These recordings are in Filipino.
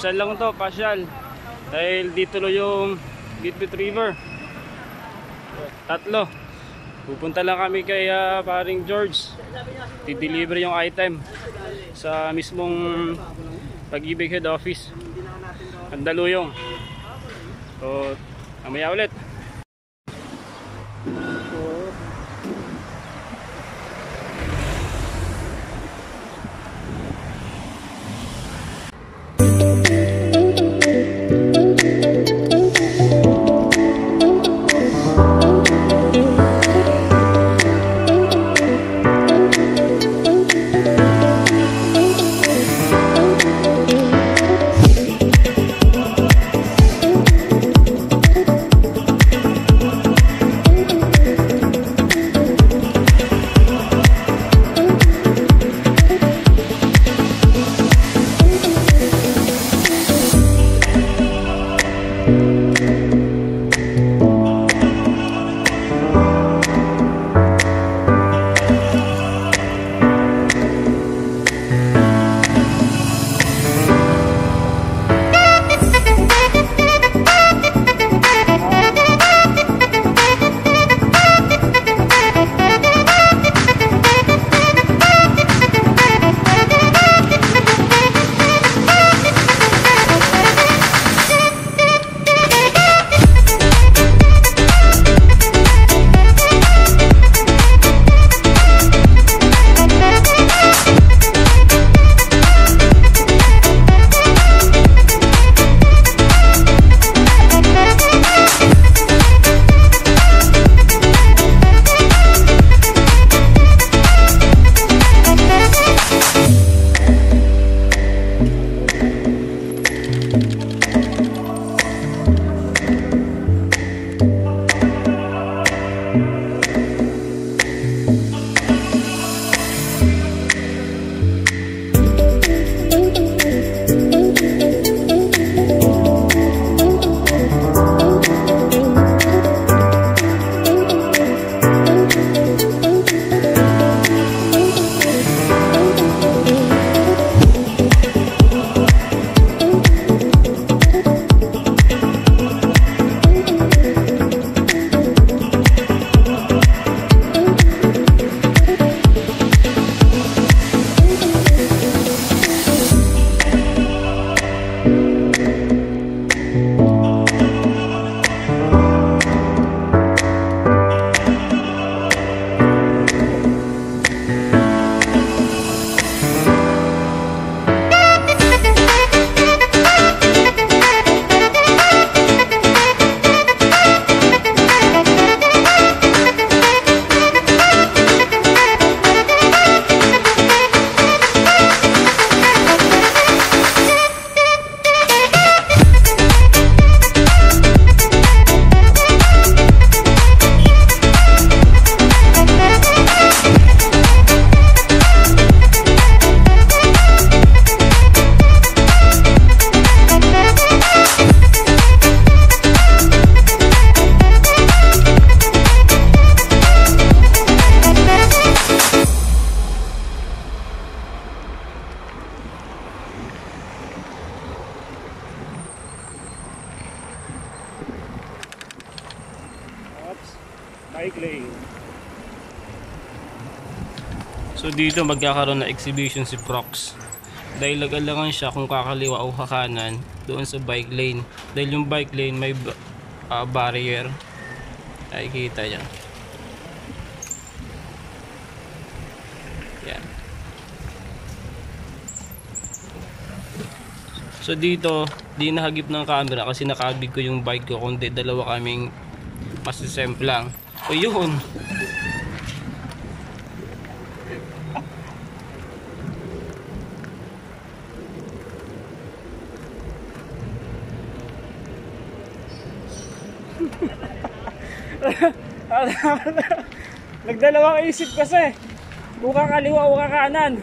pasyal lang to, pasyal. Dahil dito lo yung Bitbit River. Tatlo. Pupunta lang kami kay paring George. Di-deliver yung item sa mismong Pag-ibig head office. Andaluyong. So, mamaya ulit. Bike lane. So dito magkakaroon na exhibition si Prox. Dahil nag-alangan siya kung kakaliwa o kakanan doon sa bike lane. Dahil yung bike lane may barrier. Nakikita niya. Yan. So dito, di nahagip ng camera kasi nakabig ko yung bike ko, kundi dalawa kaming masisemplang. O yun. Nagdalawang isip kasi kung kakaliwa o kakanan.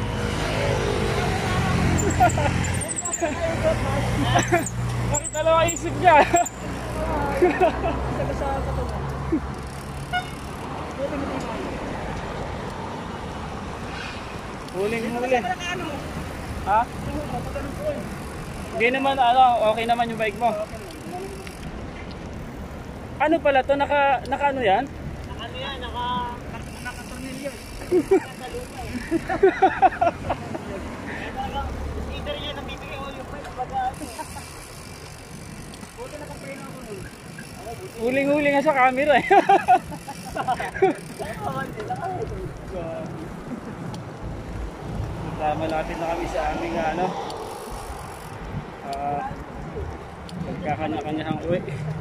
Bakit dalawa naisip niya. Huling-huli. Ha? Hindi naman, okay naman yung bike mo. Ano pala to? Naka ano yan? Ano yan? Naka-tornilyo. Either yan, nabibigay ko yung bike. Buti naka-frame ako nun. Huling-huli nga sa camera eh. Malapit na kami sa aming magkakanya-kanyahang uwi.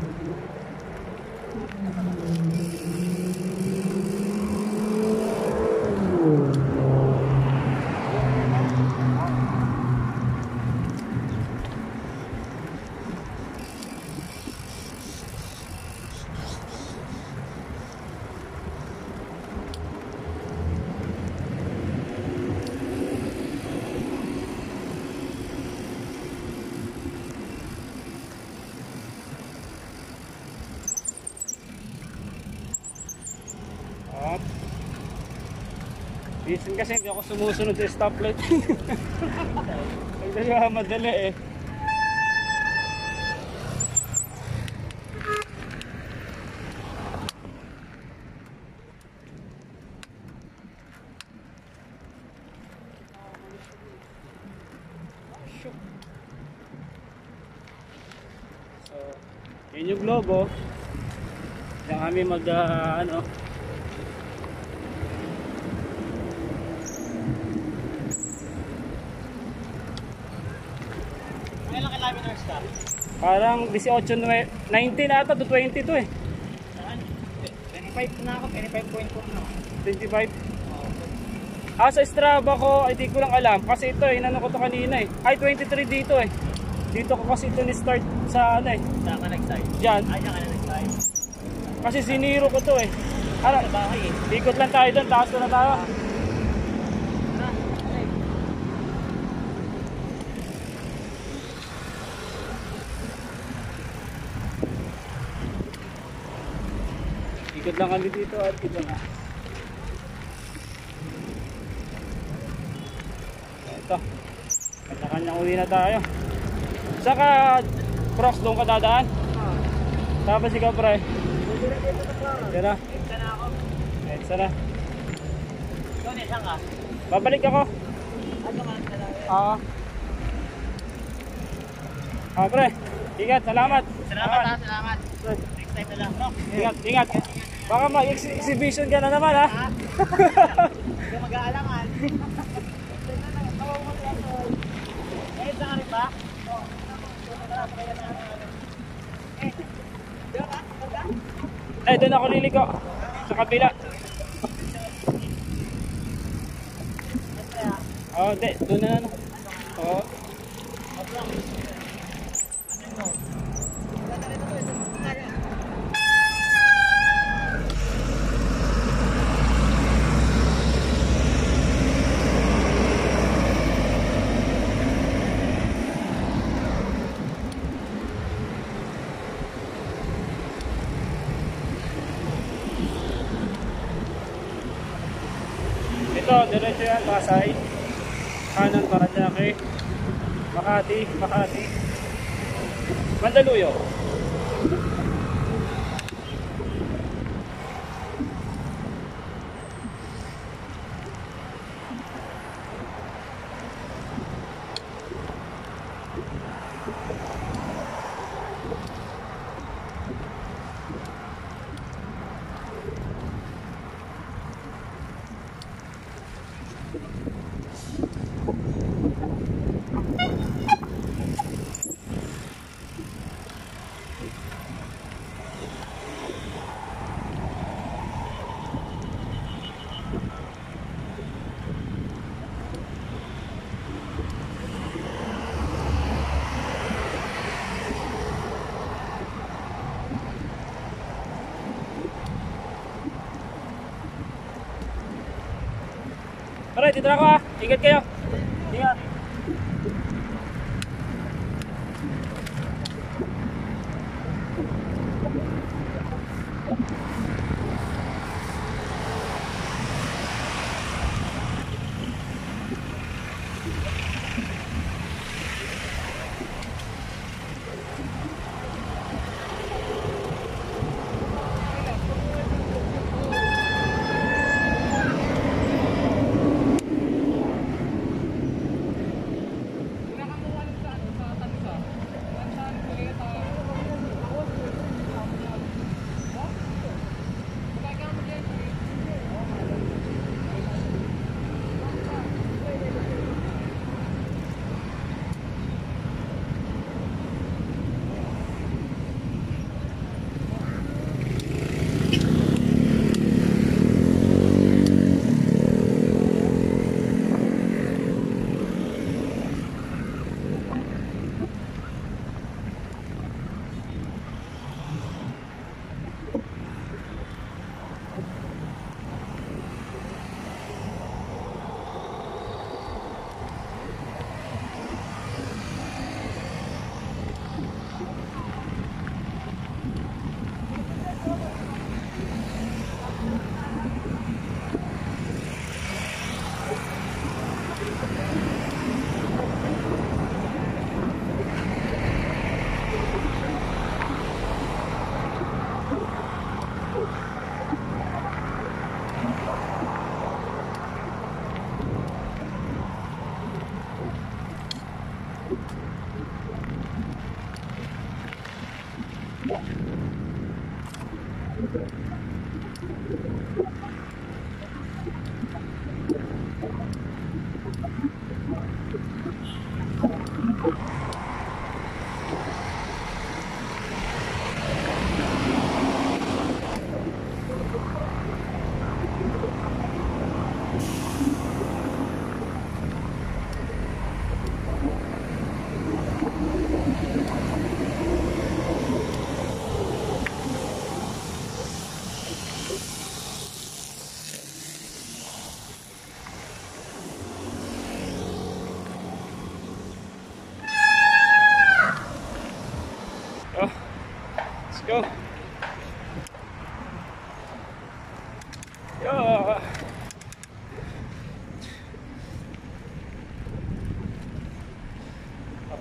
Minsan kasi hindi ako sumusunod sa stoplight. Madali eh. So, yun yung logo. Diyan kami Ilang kilometers ka? parang 18, 19 ata to 20 to eh. Saan? 25 na ako, 25.1 na. 25. Sa Strava ko, hindi ko lang alam. Kasi ito eh, inano ko to kanina eh. Ay, 23 dito eh. Dito ko kasi ito ni-start sa Saan ka nag-start? Diyan. Ay, saan ka nag-start? Kasi siniro ko to eh. Sa bahay eh. Ikot lang tayo doon, taas ko na tayo. Ikot lang kami dito at ito na. Ito. Kanya-kanyang uli na tayo. Saka cross doon ka dadaan? Tapos ikaw pre? Tira. Extra na ako. Extra na. Doon eh, saan ka? Babalik ako. Ano ka? Pre. Ingat, salamat. Salamat. Next time na lang, bro. Ingat. Baka mag-exhibition ka na naman ha. Hindi mag-aalangan. Eh, saan ka rin ba? Doon ako liliko. Sa kabila. Hindi. Doon na ano. Oo. Ito, diretso yan, Pasay. Kanan, Paranaque. Makati. Mandaluyong. Alright, dito na ako ha. Ingat kayo. Ingat.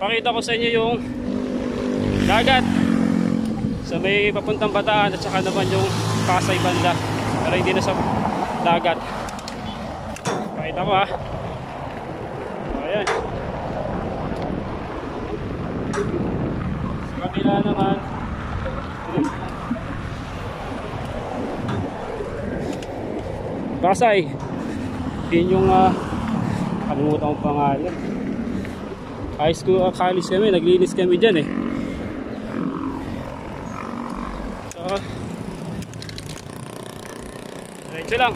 Pakita ko sa inyo yung dagat sa may papuntang Bataan at saka naman yung Pasay banda, pero hindi na sa dagat. Pakita ko ha. Ayan. Sa kabila naman Pasay. Yun yung kalimutan kong pangalan. High school, college kami, naglinis kami dyan eh. So, diretso lang.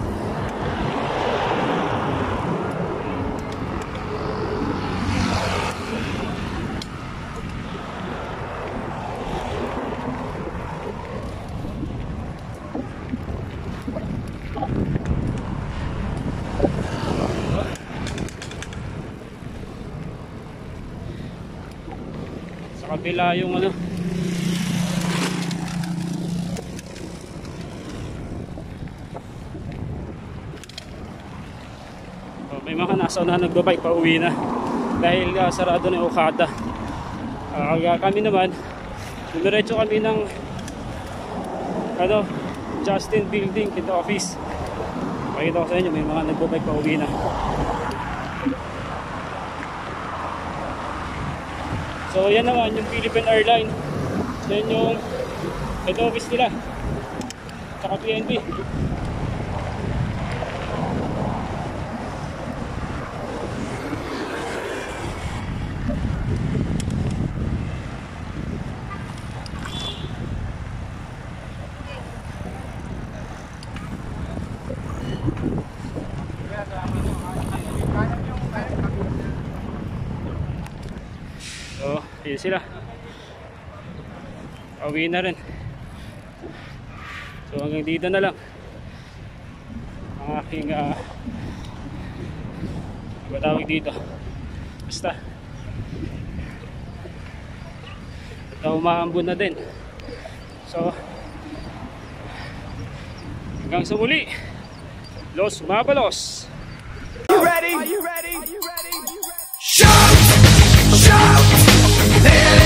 Sa kabila yung ano, may mga nasa na nagbabike pa uwi na dahil sarado na yung Okada. Kami naman dumiretso kami ng ano, Justin Building into office. Pakita ko sa inyo, may mga nagbabike pa uwi na. So yan naman yung Philippine Airline. Yan yung head office nila, tsaka PNB. So, yun sila. Pauwi na rin. So, hanggang dito na lang ang aking matawag dito. Basta ito, umaambon na din. So, hanggang sa muli. Los Mabalos. Are you ready? Are you ready? Are you ready? Shout! Shout!